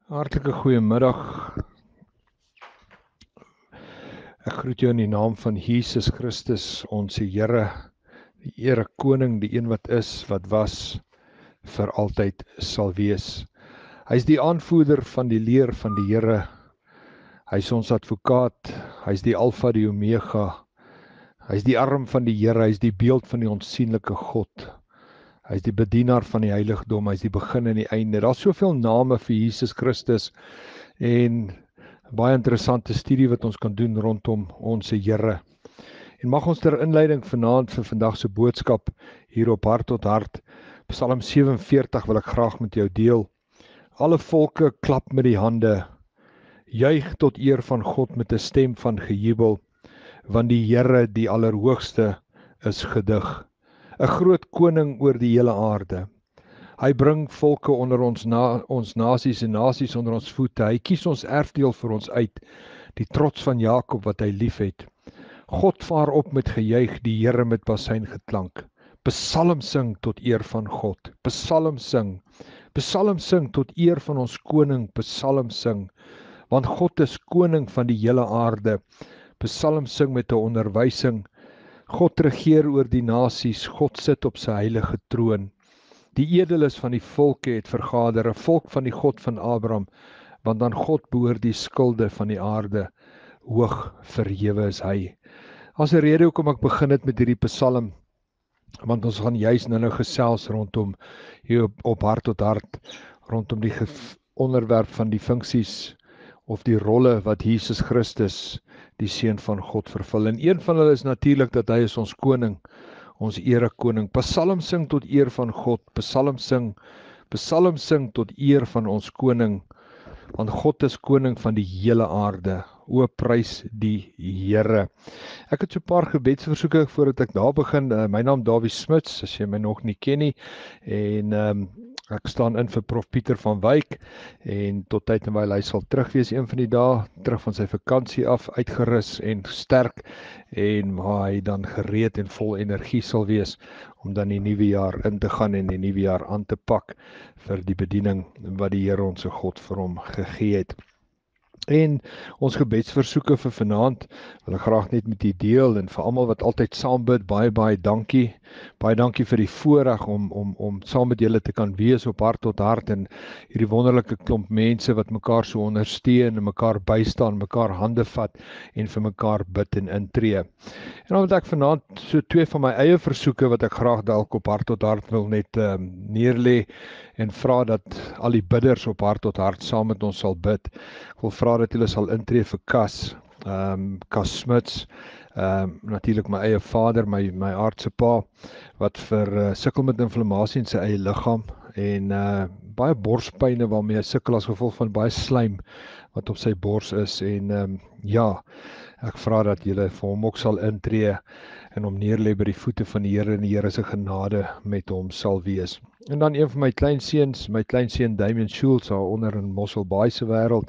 Hartlike goeiemiddag. Ek groet jou in die naam van Jesus Christus, ons Here, die Here Koning, die een wat is, wat was, vir altyd sal wees. Hy is die aanvoerder van die leer van die Here. Hy is ons advokaat, hy is die Alfa, die Omega. Hy is die arm van die Here, hy is die beeld van die onsigbare God. Hy is die bedienaar van die heiligdom, hy is die begin en die einde. Daar's soveel name vir Jesus Christus en baie interessante studie wat ons kan doen rondom ons Here. En mag ons ter inleiding vanaand vir vandag se boodskap hier op Hart tot Hart, Psalm 47 wil ek graag met jou deel. Alle volke klap met die hande, juig tot eer van God met 'n stem van gejubel, want die Here, die Allerhoogste, is gedig. 'n groot koning oor die hele aarde. Hy bring volke onder ons nasies en nasies onder ons voete. Hy kies ons erfdeel vir ons uit, die trots van Jakob wat hy liefhet. God vaar op met gejuig, die Here met basuingeklank. Psalm sing tot eer van God. Psalm sing tot eer van ons koning. Psalm sing, want God is koning van die hele aarde. Psalm sing met 'n onderwysing. God regeer oor die nasies, God sit op sy heilige troon. Die edeles van die volke het vergader, 'n volk van die God van Abraham, want aan God behoort die skulde van die aarde, hoog verhewe is hy. As 'n rede hoekom ek begin het met hierdie Psalm, want ons gaan juis nou gesels rondom hier op Hart tot Hart, rondom die onderwerp van die funksies of die rolle wat Jesus Christus, die Seun van God, vervul. En een van hulle is natuurlik dat hy is ons koning, ons ere koning. Psalm sing tot eer van God. Psalm sing tot eer van ons koning, want God is koning van die hele aarde. O, prys die Here. Ek het so 'n paar gebedsversoeke voordat ek daar begin. My naam Dawie Smits, as jy my nog nie ken nie, en ek staan in vir Prof Pieter van Wyk, en tot tyd en wyl hy sal terug wees een van die dae, terug van sy vakansie af, uitgerus en sterk, en waar hy dan gereed en vol energie sal wees om dan die nuwe jaar in te gaan en die nuwe jaar aan te pak vir die bediening wat die Here ons God vir hom gegee het. En ons gebedsversoeke vir vanaand wil ek graag net met u deel, en vir almal wat altyd saam bid, baie dankie. Baie dankie vir die voorreg om saam met julle te kan wees op Hart tot Hart, en hierdie wonderlike klomp mense wat mekaar so ondersteun en mekaar bystaan, mekaar hande vat en vir mekaar bid en intree. En dan wil ek vanaand so 2 van my eie versoeke wat ek graag dalk op Hart tot Hart wil net neerlê, en vra dat al die bidders op Hart tot Hart saam met ons sal bid. Ek wil vra dat julle sal intree vir Kas Smits, natuurlik my eie vader, my aardse pa, wat vir sukkel met inflammasie in sy eie liggaam, en baie borspyne waarmee hy sukkel as gevolg van baie slijm wat op sy bors is, en ja, ek vra dat julle vir hom ook sal intree en hom neerlê by die voete van die Here, en die Here se genade met hom sal wees. En dan een van my kleinseun Damien Schultz, daar onder in Mosselbaai se wêreld.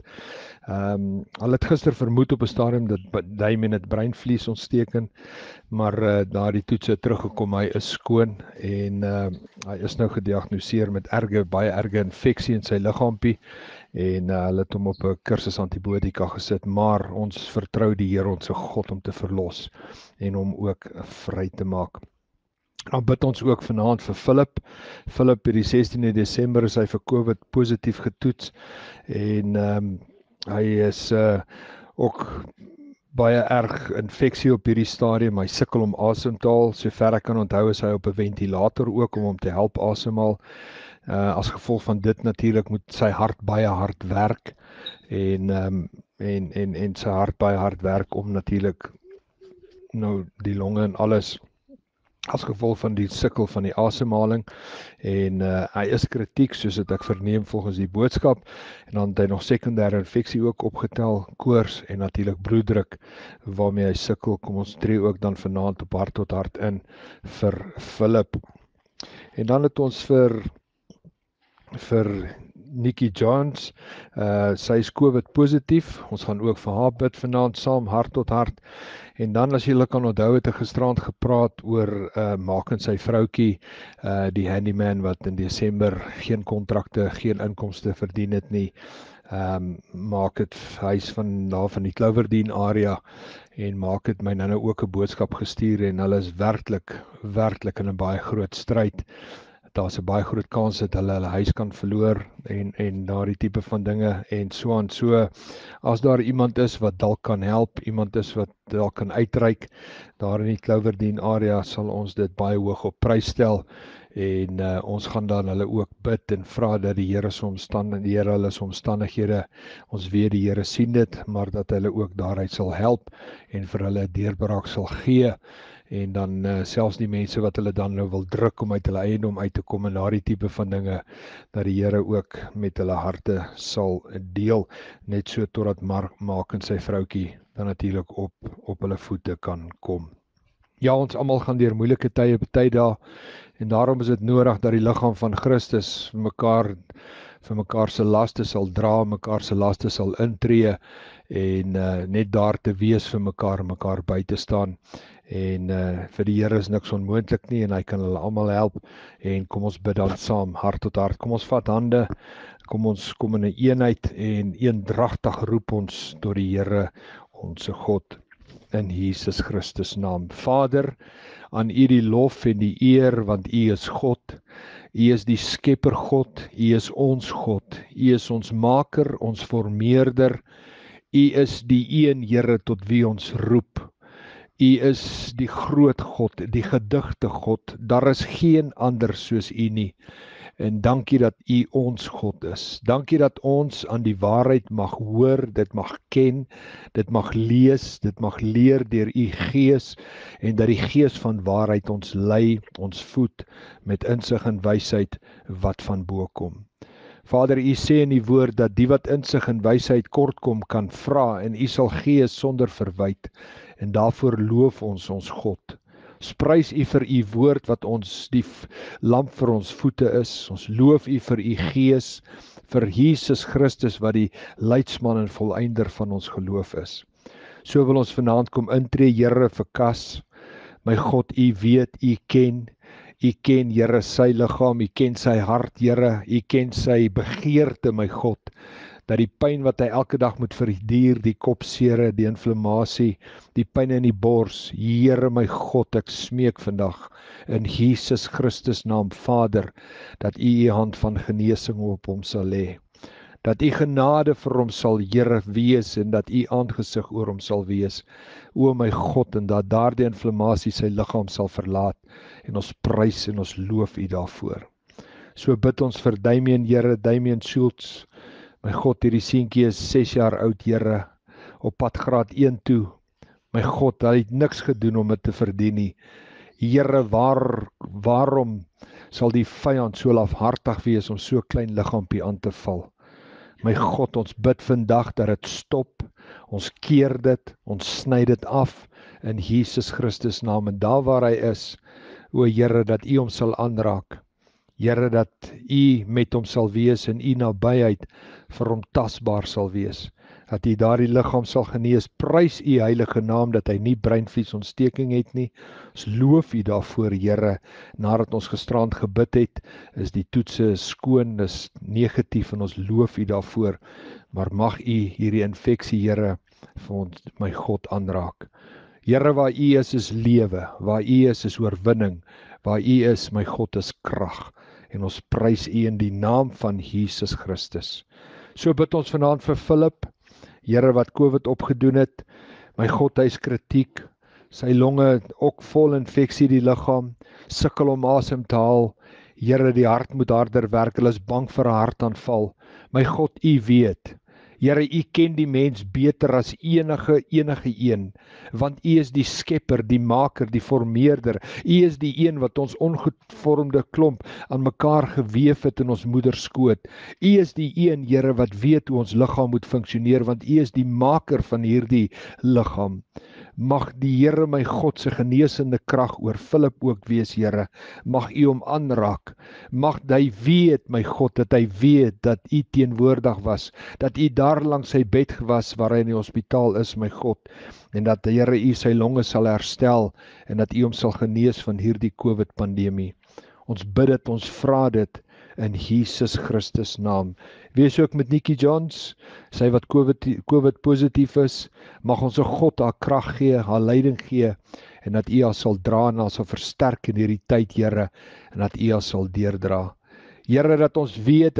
Al het gister vermoed op 'n stadium dat Damien het breinvliesontsteking, maar daardie toets het teruggekom, hy is skoon, en hy is nou gediagnoseer met baie erge infeksie in sy liggaampie, en hulle het hom op 'n kursus antibiotika gesit, maar ons vertrou die Here ons God om te verlos en hom ook vry te maak. Dan bid ons ook vanaand vir Philip. Philip, die 16de Desember is hy vir COVID positief getoets, en hy is ook baie erg infeksie op hierdie stadium. Hy sukkel om asem te haal. Sover ek kan onthou is hy op 'n ventilator ook om hom te help asemhaal. As gevolg van dit natuurlik moet sy hart baie hard werk, en sy hart baie hard werk om natuurlik nou die longe en alles, as gevolg van die sukkel van die asemhaling, en hy is kritiek soos dit ek verneem volgens die boodskap, en dan het hy nog sekondêre infeksie ook opgetel, koors en natuurlik bloeddruk waarmee hy sukkel. Kom ons tree ook dan vanaand op Hart tot Hart in vir Philip. En dan het ons vir Nikki Johns, sy is COVID positief. Ons gaan ook vir haar bid vanaand saam, Hart tot Hart. En dan, as julle kan onthou, het ek gisterand gepraat oor Maak en sy vroutjie, die handyman wat in Desember geen kontrakte, geen inkomste verdien het nie. Maak het huis van daar van die Cloverdien area en maak het my nou ook 'n boodskap gestuur en hulle is werklik in 'n baie groot stryd. Daar's 'n baie groot kans dat hulle huis kan verloor en daardie tipe van dinge en so aan. So as daar iemand is wat dalk kan help, iemand is wat dalk kan uitreik daar in die Cloverdien area, sal ons dit baie hoog op prys stel. En ons gaan dan hulle ook bid en vra dat die Here se omstandighede, ons weet die Here sien dit, maar dat hulle ook daaruit sal help en vir hulle 'n deurbraak sal gee. En dan selfs die mense wat hulle dan nou wil druk om uit hulle eiendom uit te kom en daardie tipe van dinge, dat die Here ook met hulle harte sal deel, net so totdat Maak en sy vroutjie dan natuurlik op hulle voete kan kom. Ja, ons almal gaan deur moeilike tye baie dae en daarom is dit nodig dat die liggaam van Christus vir mekaar se laste sal dra, mekaar se laste sal intree en net daar te wees vir mekaar by te staan. En vir die Here is niks onmoontlik nie en hy kan hulle almal help. En kom ons bid dan saam, hart tot hart. Kom ons vat hande, kom ons kom in 'n eenheid en eendragtig roep ons tot die Here, ons God, in Jesus Christus naam. Vader, aan U die lof en die eer, want U is God. U is die skepper God, U is ons God. U is ons maker, ons vormeerder. U is die een Here tot wie ons roep. U is die groot God, die gedigte God. Daar is geen ander soos U nie. En dankie dat U ons God is. Dankie dat ons aan die waarheid mag hoor, dit mag ken, dit mag lees, dit mag leer deur U Gees en dat die Gees van waarheid ons lei, ons voed met insig en wysheid wat van bo kom. Vader, U sê in die woord dat die wat insig en wysheid kort kom kan vra en U sal gee sonder verwyte. En daarvoor loof ons God. Prys U vir U woord wat ons die lamp vir ons voete is. Ons loof U vir U Gees, vir Jesus Christus wat die leidsman en volëinder van ons geloof is. So wil ons vanaand kom intree, Here, vir Kas. My God, U weet, U ken, Here, sy liggaam, U ken sy hart, Here, U ken sy begeerte, my God, dat die pyn wat hy elke dag moet verduur, die kopsere, die inflammasie, die pyn in die bors, Here my God, ek smeek vandag in Jesus Christus naam, Vader, dat U hand van genesing op hom sal lê, dat U genade vir hom sal, Here, wees en dat U aangesig oor hom sal wees, o my God, en dat daardie inflammasie sy liggaam sal verlaat en ons prys en ons loof U daarvoor. So bid ons vir Damien, Here, Damien Schultz. My God, hierdie seentjie is 6 jaar oud, Here, op pad graad 1 toe. My God, hy het niks gedoen om dit te verdien nie. Here, waarom sal die vyand so lafhartig wees om so klein liggaampie aan te val? My God, ons bid vandag dat dit stop. Ons keer dit, ons sny dit af in Jesus Christus naam. En daar waar hy is, o Here, dat U hom sal aanraak. Here, dat U met hom sal wees en U nabyheid vir hom tasbaar sal wees. Dat U daardie liggaam sal genees. Prys U heilige naam dat hy nie breinvliesontsteking het nie. Ons loof U daarvoor, Here. Nadat ons gisterand gebid het, is die toetse skoon, is negatief en ons loof U daarvoor. Maar mag U hierdie infeksie, Here, vir ons, my God, aanraak. Here, waar U is lewe. Waar U is oorwinning. Waar U is, my God, is krag. En ons prys U in die naam van Jesus Christus. So bid ons vanaand vir Philip, Here, wat COVID opgedoen het. My God, hy is kritiek. Sy longe ook vol infeksie, die liggaam, sukkel om asem te haal. Here, die hart moet harder werk. Hulle is bang vir 'n hartaanval. My God, U weet. Here, U ken die mens beter as enige een, want U is die skepper, die maker, die vormeerder. U is die een wat ons ongevormde klomp aan mekaar geweef het in ons moeder skoot. U is die een, Here, wat weet hoe ons liggaam moet funksioneer, want U is die maker van hierdie liggaam. Mag die Here, my God, se genesende krag oor Philip ook wees, Here. Mag U hom aanraak. Mag hy weet, my God, dat hy weet dat U teenwoordig was, dat U daar langs sy bed was waar hy in die hospitaal is, my God, en dat die Here U sy longe sal herstel en dat U hom sal genees van hierdie COVID-pandemie. Ons bid dit, ons vra dit in Jesus Christus naam. Wees ook met Nikki Johns, sy wat COVID positief is, mag ons God haar krag gee, haar leiding gee, en dat U haar sal dra en haar sal versterk in hierdie tyd, Here, en dat U haar sal deurdra. Here, dat ons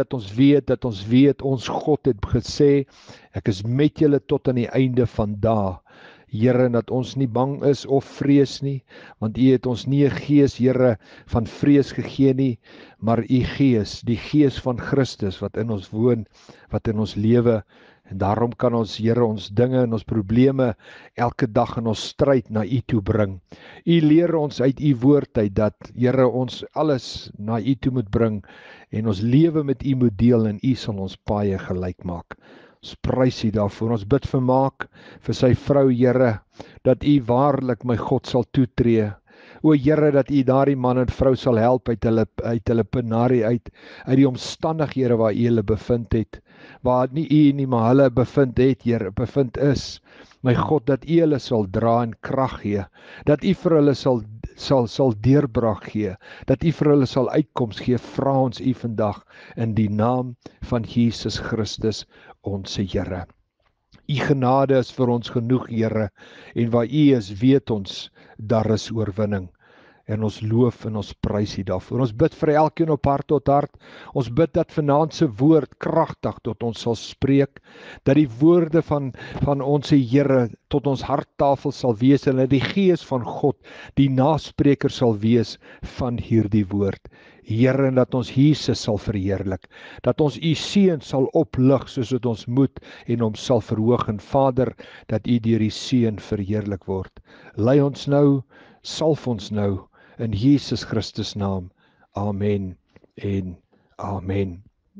weet, ons God het gesê, ek is met julle tot aan die einde van dae. Here, dat ons nie bang is of vrees nie, want U het ons nie 'n gees, Here, van vrees gegee nie, maar U gees, die gees van Christus wat in ons woon, wat in ons lewe, en daarom kan ons, Here, ons dinge en ons probleme elke dag in ons stryd na U toe bring. U leer ons uit U woord uit dat, Here, ons alles na U toe moet bring en ons lewe met U moet deel en U sal ons paaie gelyk maak. Ons prys U daarvoor. Ons bid vir Maak, vir sy vrou, Here, dat U waarlik, my God, sal toetree. O Here, dat U daardie man en vrou sal help uit hulle penarie uit die omstandighede waar U hulle bevind het, waar nie U nie, maar hulle bevind het, Here, bevind is. My God, dat U hulle sal dra en krag gee, dat U vir hulle sal deurbraak gee, dat U vir hulle sal uitkoms gee, vra ons U vandag in die naam van Jesus Christus, ons Here. U genade is vir ons genoeg, Here, en waar U is, weet ons, daar is oorwinning. En ons loof en ons prys U daarvoor. Ons bid vir elkeen op hart tot hart. Ons bid dat vanaand se woord kragtig tot ons sal spreek, dat die woorde van ons Here tot ons harttafel sal wees en dat die Gees van God die naspreker sal wees van hierdie woord. Here, en dat ons Jesus sal verheerlik, dat ons U seun sal oplig soos wat ons moet en hom sal verhoog, en Vader, dat U deur die seun verheerlik word. Lei ons nou, salf ons nou, in Jesus Christus naam. Amen en amen.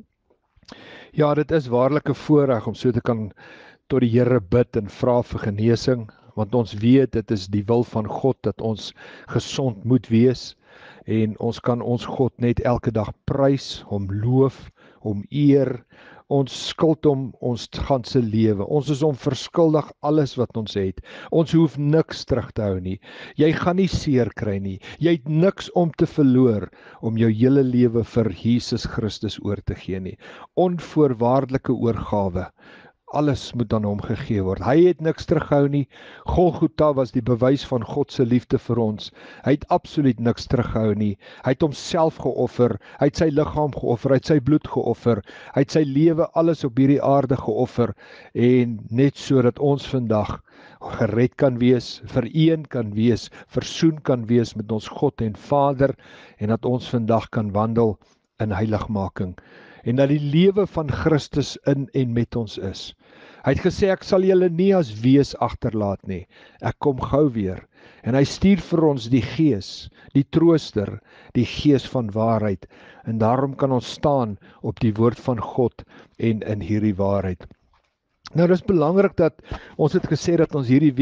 Ja, dit is waarlik 'n voorreg om so te kan tot die Here bid en vra vir genesing, want ons weet dit is die wil van God dat ons gesond moet wees, en ons kan ons God net elke dag prys, hom loof, hom eer. Ons skuld hom ons ganse lewe. Ons is hom verskuldig alles wat ons het. Ons hoef niks terug te hou nie. Jy gaan nie seer kry nie. Jy het niks om te verloor om jou hele lewe vir Jesus Christus oor te gee nie. Onvoorwaardelike oorgawe. Alles moet aan hom gegee word. Hy het niks teruggehou nie. Golgotha was die bewys van God se liefde vir ons. Hy het absoluut niks teruggehou nie. Hy het homself geoffer. Hy het sy liggaam geoffer. Hy het sy bloed geoffer. Hy het sy lewe, alles op hierdie aarde geoffer. En net sodat ons vandag gered kan wees, vereen kan wees, versoen kan wees met ons God en Vader, en dat ons vandag kan wandel in heiligmaking. En dat die lewe van Christus in en met ons is. Hy het gesê, ek sal julle nie as wees agterlaat nie. Ek kom gou weer. En hy stuur vir ons die Gees, die Trooster, die Gees van waarheid. En daarom kan ons staan op die woord van God en in hierdie waarheid. Nou, dis belangrik dat ons het gesê dat ons hierdie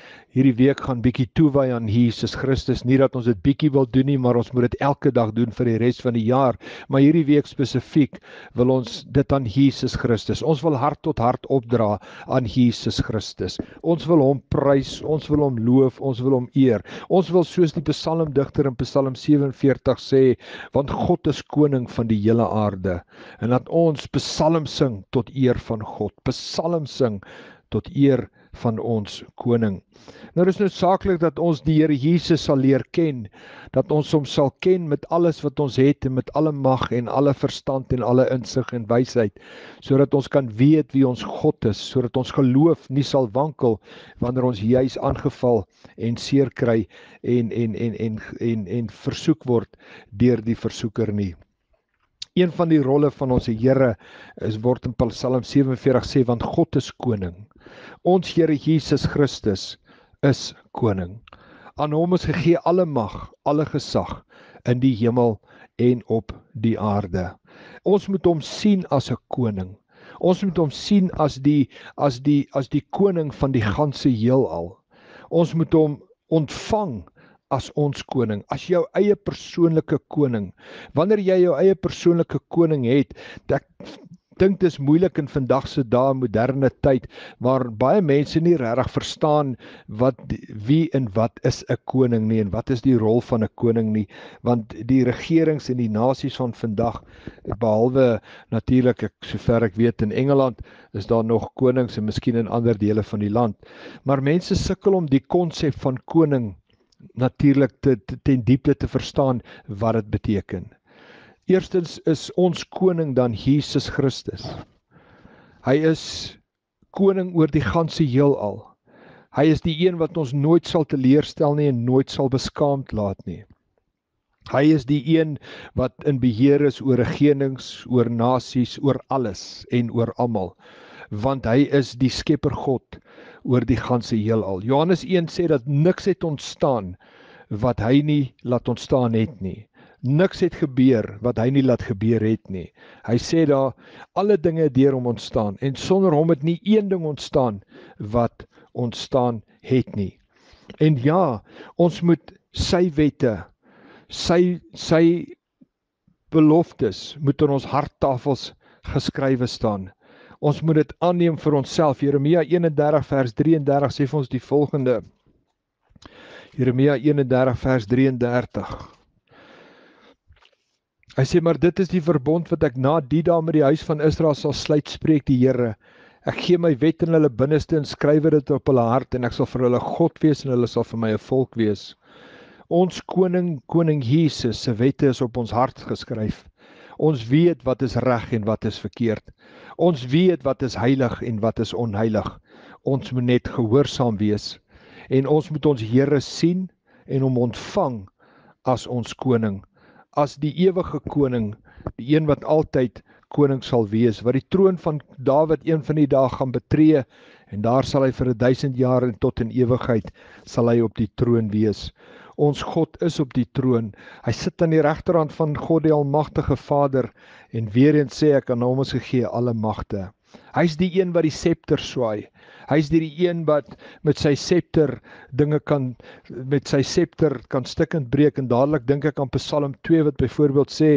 week gaan bietjie toewy aan Jesus Christus. Nie dat ons dit bietjie wil doen nie, maar ons moet dit elke dag doen vir die res van die jaar. Maar hierdie week spesifiek wil ons dit aan Jesus Christus. Ons wil hart tot hart opdra aan Jesus Christus. Ons wil hom prys, ons wil hom loof, ons wil hom eer. Ons wil soos die psalmdigter in Psalm 47 sê, want God is koning van die hele aarde. En dat ons psalm sing tot eer van God. Psalm sing tot eer van ons koning. Nou is noodsaaklik dat ons die Here Jesus sal leer ken, dat ons hom sal ken met alles wat ons het en met alle mag en alle verstand en alle insig en wysheid, sodat ons kan weet wie ons God is, sodat ons geloof nie sal wankel wanneer ons juis aangeval en seer kry en versoek word deur die versoeker nie. Een van die rolle van ons Here word in Psalm 47 sê, want God is koning. Ons Here Jesus Christus is koning. Aan hom is gegee alle mag, alle gesag in die hemel en op die aarde. Ons moet hom sien as 'n koning. Ons moet hom sien as die koning van die ganse heelal. Ons moet hom ontvang as ons koning, as jou eie persoonlike koning. Wanneer jy jou eie persoonlike koning het, Dink dis moeilik in vandag se dae, moderne tyd, waar baie mense nie regtig verstaan wie en wat is 'n koning nie en wat is die rol van 'n koning nie, want die regerings en die nasies van vandag, behalwe natuurlik, sover ek weet in Engeland, is daar nog konings en miskien in ander dele van die land, maar mense sukkel om die konsep van koning natuurlik ten diepte te verstaan wat dit beteken. Eerstens is ons koning dan Jesus Christus. Hy is koning oor die ganse heelal. Hy is die een wat ons nooit sal teleurstel nie en nooit sal beskaamd laat nie. Hy is die een wat in beheer is oor regerings, oor nasies, oor alles en oor almal, want hy is die skepper God oor die ganse heelal. Johannes 1 sê dat niks het ontstaan wat hy nie laat ontstaan het nie. Niks het gebeur wat hy nie laat gebeur het nie. Hy sê daar, alle dinge het deur hom ontstaan, en sonder hom het nie een ding ontstaan wat ontstaan het nie. En ja, ons moet sy wette, sy beloftes, moet in ons harttafels geskrywe staan. Ons moet dit aanneem vir onsself. Jeremia 31 vers 33 sê vir ons die volgende. Jeremia 31 vers 33. Hy sê, maar dit is die verbond wat ek na die dae met die huis van Israel sal sluit, spreek die Here. Ek gee my wet in hulle binneste en skrywe dit op hulle hart, en ek sal vir hulle God wees en hulle sal vir my 'n volk wees. Ons koning Jesus se wette is op ons hart geskryf. Ons weet wat is reg en wat is verkeerd. Ons weet wat is heilig en wat is onheilig. Ons moet net gehoorsaam wees. En ons moet ons Here sien en hom ontvang as ons koning. As die ewige koning, die een wat altyd koning sal wees, wat die troon van Dawid een van die dae gaan betree, en daar sal hy vir 1000 jaar en tot in ewigheid sal hy op die troon wees. Ons God is op die troon. Hy sit aan die regterhand van God die Almagtige Vader, en weer eens sê ek, aan hom is gegee alle magte. Hy's die een wat die scepter swaai. Hy's die een wat met sy scepter kan stikkend breek, en dadelik dink ek aan Psalm 2 wat byvoorbeeld sê,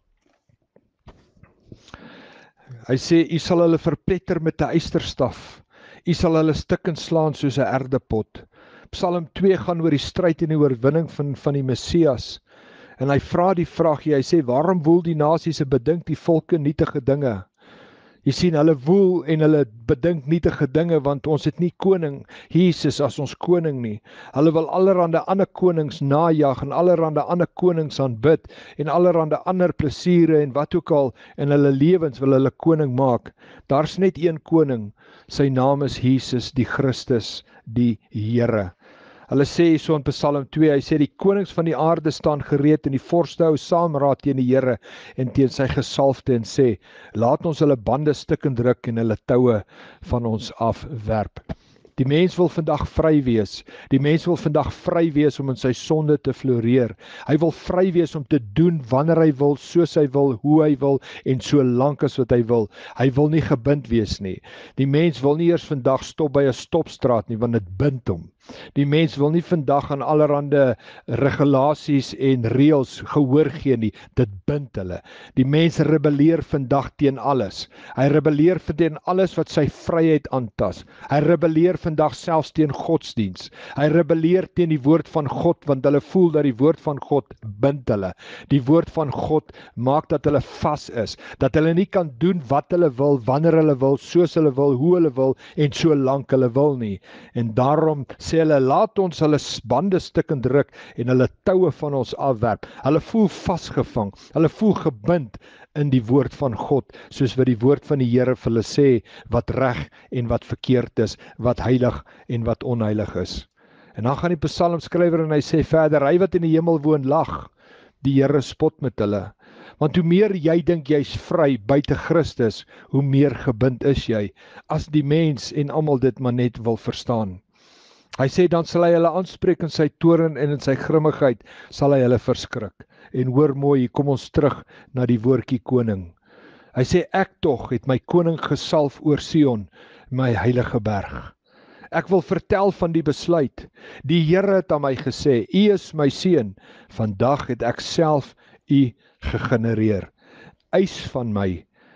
hy sê, u sal hulle verpletter met 'n ysterstaf, u sal hulle stikkend slaan soos 'n erdepot. Psalm 2 gaan oor die stryd en die oorwinning van die Messias, en hy vra die vraag, hy sê, waarom woel die nasies en bedink die volke nietige dinge? Jy sien, hulle woel en hulle bedink nietige dinge, want ons het nie koning Jesus as ons koning nie. Hulle wil allerhande ander konings najag, en allerhande ander konings aanbid, en allerhande ander plesiere, en wat ook al, in hulle lewens wil hulle koning maak. Daar's net een koning, sy naam is Jesus, die Christus, die Here. Hulle sê so in Psalm 2, hy sê, die konings van die aarde staan gereed, en die vorste hou saamraad teen die Here en teen sy gesalfde, en sê, laat ons hulle bande stikkend druk en hulle toue van ons afwerp. Die mens wil vandag vry wees. Die mens wil vandag vry wees om in sy sonde te floreer. Hy wil vry wees om te doen wanneer hy wil, soos hy wil, hoe hy wil en so lank as wat hy wil. Hy wil nie gebind wees nie. Die mens wil nie eers vandag stop by 'n stopstraat nie, want dit bind hom. Die mens wil nie vandag aan allerhande regulasies en reëls gehoor gee nie, dit bind hulle. Die mens rebelleer vandag teen alles. Hy rebelleer teen alles wat sy vryheid aantas. Hy rebelleer vandag selfs teen godsdiens. Hy rebelleer teen die woord van God, want hulle voel dat die woord van God bind hulle. Die woord van God maak dat hulle vas is, dat hulle nie kan doen wat hulle wil, wanneer hulle wil, soos hulle wil, hoe hulle wil en so lank hulle wil nie. En daarom sê hulle, laat ons hulle bande stikkend druk en hulle toue van ons afwerp. Hulle voel vasgevang, hulle voel gebind in die woord van God, soos wat die woord van die Here vir hulle sê, wat reg en wat verkeerd is, wat heilig en wat onheilig is. En dan gaan die psalmskrywer en hy sê verder, hy wat in die hemel woon lag, die Here spot met hulle. Want hoe meer jy dink jy's vry buite Christus, hoe meer gebind is jy, as die mens en almal dit maar net wil verstaan. Hy sê, dan sal hy hulle aanspreek in sy toorn en in sy grimmigheid sal hy hulle verskrik. En hoor mooi, hier kom ons terug na die woordjie koning. Hy sê, ek tog het my koning gesalf oor Sion, my heilige berg. Ek wil vertel van die besluit. Die Here het aan my gesê, u is my seun, vandag het ek self u gegenereer. Eis van my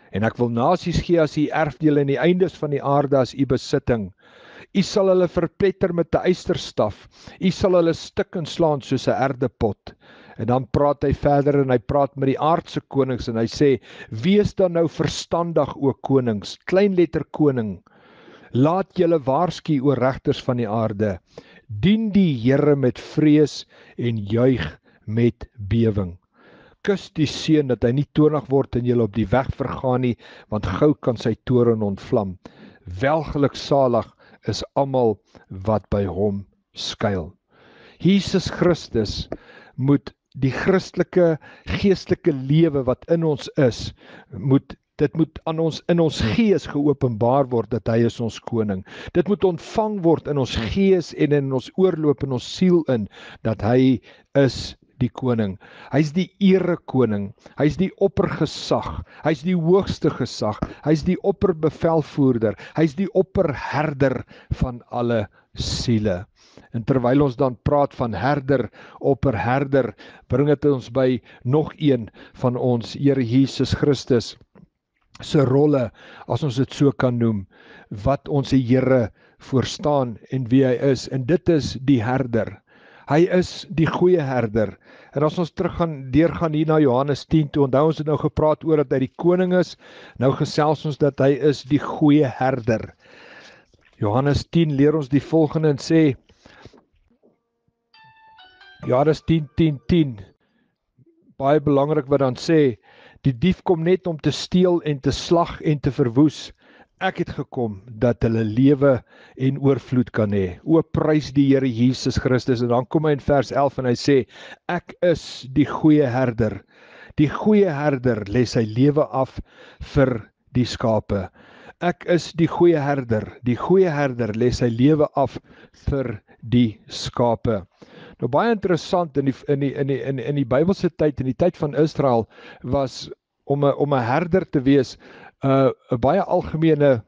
En ek wil nasies gee as u erfdeel en die eindes van die aarde as u besitting. U sal hulle verpletter met 'n ysterstaf. U sal hulle stuk en slaan soos 'n erdepot. En dan praat hy verder en hy praat met die aardse konings en hy sê, wees dan nou verstandig, o konings, kleinletter koning. Laat julle waarsku, o regters van die aarde. Dien die Here met vrees en juig met bewing. Kus die seun dat hy nie toornig word en julle op die weg vergaan nie, want gou kan sy toorn ontvlam. Welgeluksalig is almal wat by hom skuil. Jesus Christus moet die Christelike geestelike lewe wat in ons is, dit moet aan ons in ons gees geopenbaar word dat hy is ons koning. Dit moet ontvang word in ons gees en in ons oorloop in ons siel in dat hy is die koning. Hy's die erekoning. Hy's die oppergesag. Hy's die hoogste gesag. Hy's die opperbevelvoerder. Hy's die opperherder van alle siele. En terwyl ons dan praat van herder, opperherder, bring dit ons by nog een van ons Here Jesus Christus se rolle, as ons dit so kan noem, wat ons die Here voorstaan en wie hy is, en dit is die herder. Hy is die goeie herder. En as ons deurgaan hier na Johannes 10 toe, onthou ons het nou gepraat oor dat hy die koning is, nou gesels ons dat hy is die goeie herder. Johannes 10 leer ons die volgende en sê, Johannes 10:10, baie belangrik wat dan sê, die dief kom net om te steel en te slag en te verwoes. Ek het gekom dat hulle lewe en oorvloed kan hê. O, prys die Here Jesus Christus. En dan kom hy in vers 11 en hy sê, ek is die goeie herder. Die goeie herder lê sy lewe af vir die skape. Ek is die goeie herder. Die goeie herder lê sy lewe af vir die skape. Nou baie interessant in die Bybelse tyd, in die tyd van Israel, was om 'n herder te wees 'n baie algemene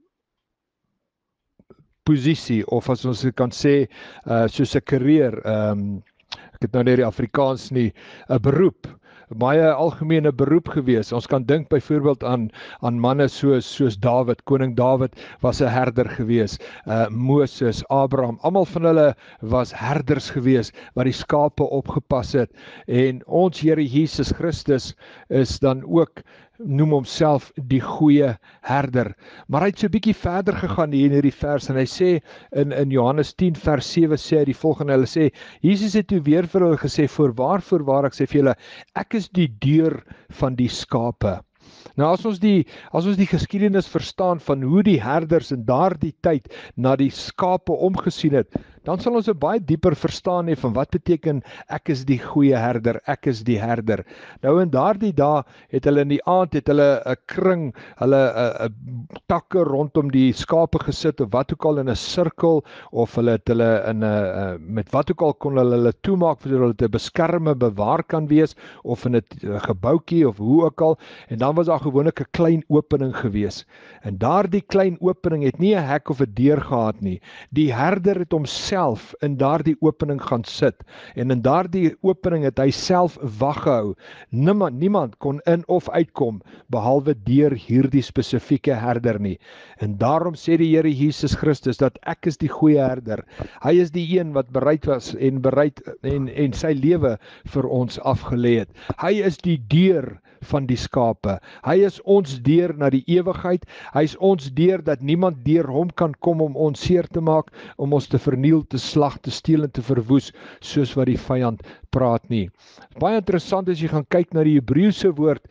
posisie, of as ons kan sê, soos 'n carrière, ek het nou nie die Afrikaans nie, 'n beroep, baie algemene beroep gewees. Ons kan dink byvoorbeeld aan manne soos Dawid. Koning Dawid was 'n herder gewees. Moses, Abraham, almal van hulle was herders gewees wat die skape opgepas het. En ons Here Jesus Christus is dan ook, noem homself die goeie herder. Maar hy het so 'n bietjie verder gegaan hier in hierdie vers en hy sê in Johannes 10 vers 7 sê hy die volgende, hulle sê, Jesus het toe weer vir hulle gesê, voorwaar ek sê vir julle, ek is die deur van die skape. Nou as ons die geskiedenis verstaan van hoe die herders in daardie tyd na die skape omgesien het, dan sal ons 'n baie dieper verstaan hê van wat beteken ek is die goeie herder, ek is die herder. Nou in daardie dae het hulle in die aand 'n kring, hulle 'n takke rondom die skape gesit of wat ook al in 'n sirkel, of hulle het hulle in 'n met wat ook al kon hulle toemaak sodat hulle te beskerm, bewaar kan wees, of in 'n gebouetjie of hoe ook al, en dan was daar gewoonlik 'n klein opening gewees. En daardie klein opening het nie 'n hek of 'n deur gehad nie. Die herder het homself in daardie opening gaan sit, en in daardie opening het hy self wag gehou. Niemand kon in of uitkom behalwe deur hierdie spesifieke herder nie. En daarom sê die Here Jesus Christus dat ek is die goeie herder. Hy is die een wat bereid was en sy lewe vir ons afgelê het. Hy is die deur van die skape. Hy is ons deur na die ewigheid. Hy is ons deur dat niemand deur hom kan kom om ons seer te maak, om ons te verniel, te slag, te steel en te verwoes, soos wat die vyand praat nie. Baie interessant as jy gaan kyk na die Hebreëse woord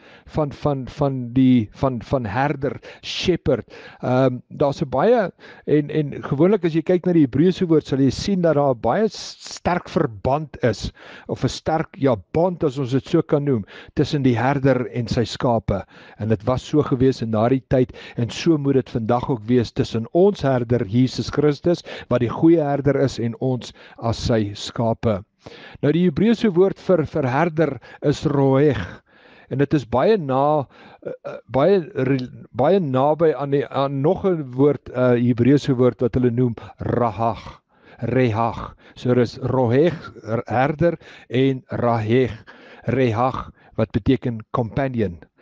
van herder, shepherd. Daar's 'n baie en gewoonlik as jy kyk na die Hebreëse woord sal jy sien dat daar 'n baie sterk verband is, of 'n sterk band as ons dit so kan noem, tussen die herder en sy skape. En dit was so gewees in daardie tyd, en so moet dit vandag ook wees tussen ons herder Jesus Christus, wat die goeie herder is, en ons as sy skape. Nou die Hebreëse woord vir herder is roeg, en dit is baie naby aan nog 'n woord, Hebreëse woord wat hulle noem rehag. So is roeg, herder, en rehag wat beteken companion.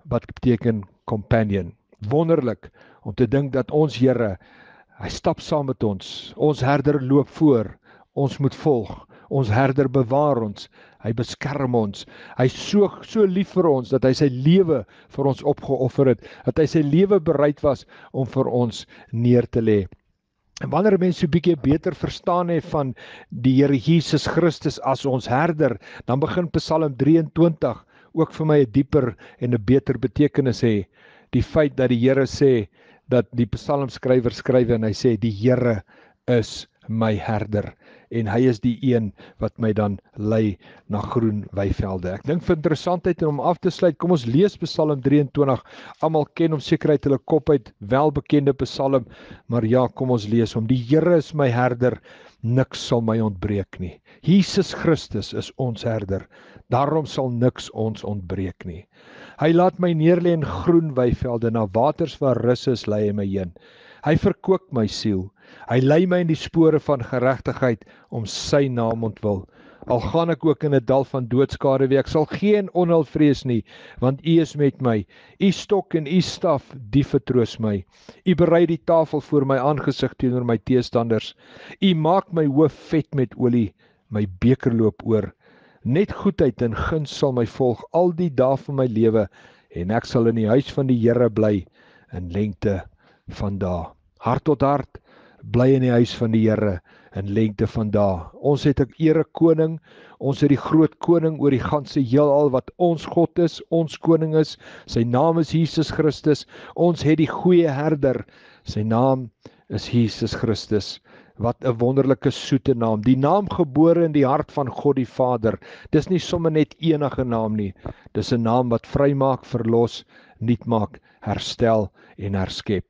wat beteken companion. Wonderlik om te dink dat ons Here, hy stap saam met ons. Ons herder loop voor, ons moet volg. Ons herder bewaar ons, hy beskerm ons. Hy is so lief vir ons dat hy sy lewe vir ons opgeoffer het, dat hy sy lewe bereid was om vir ons neer te lê. En wanneer mense so 'n bietjie beter verstaan het van die Here Jesus Christus as ons herder, dan begin Psalm 23 ook vir my 'n dieper en 'n beter betekenis hê. Die feit dat die Here sê, dat die psalmskrywer skryf en hy sê, die Here is my herder, en hy is die een wat my dan lei na groen weivelde. Ek dink vir interessantheid en om af te sluit, kom ons lees Psalm 23, almal ken hom seker uit hulle kop uit, welbekende psalm, maar ja, kom ons lees hom. Die Here is my herder, niks sal my ontbreek nie. Jesus Christus is ons herder, daarom sal niks ons ontbreek nie. Hy laat my neerlê in groen weivelde, na waters waar rus is, lei hy my heen. Hy verkoop my siel, hy lei my in die spore van geregtigheid, om sy naam ontwil. Al gaan ek ook in 'n dal van doodskaduwee, ek sal geen onheil vrees nie, want U is met my. U stok en U staf, die vertroos my. U berei die tafel voor my aangesig teenoor my teestanders. U maak my hoof vet met olie, my beker loop oor. Net goedheid en guns sal my volg al die dae van my lewe, en ek sal in die huis van die Here bly in lengte van dae. Hart tot hart, bly in die huis van die Here in lengte van dae. Ons het 'n ere koning, ons het die groot koning oor die ganse heelal wat ons God is, ons koning is. Sy naam is Jesus Christus. Ons het die goeie herder. Sy naam is Jesus Christus. Wat 'n wonderlike soete naam. Die naam gebore in die hart van God die Vader. Dis nie sommer net enige naam nie. Dis 'n naam wat vrymaak, verlos, nuut maak, herstel en herskep.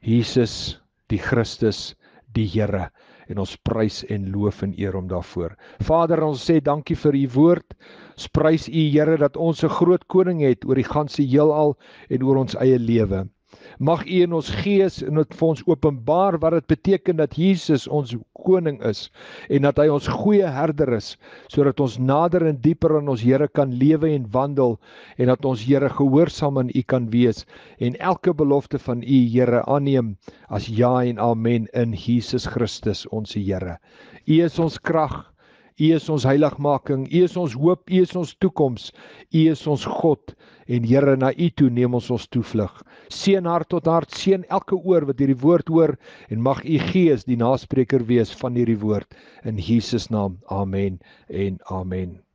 Jesus, die Christus, die Here, en ons prys en loof en eer hom daarvoor. Vader, ons sê dankie vir U woord. Ons prys U, Here, dat ons 'n groot koning het oor die ganse heelal en oor ons eie lewe. Mag U in ons gees en dit vir ons openbaar wat dit beteken dat Jesus ons koning is en dat hy ons goeie herder is, sodat ons nader en dieper aan ons Here kan lewe en wandel en dat ons Here gehoorsaam aan U kan wees en elke belofte van U, Here, aanneem as ja en amen in Jesus Christus ons Here. U is ons krag, U is ons heiligmaking, U is ons hoop, U is ons toekoms, U is ons God, en Here, na U toe neem ons toevlug. Seën hart tot hart, seën elke oor wat hierdie woord hoor, en mag U Gees die naspreker wees van hierdie woord, in Jesus naam, amen en amen.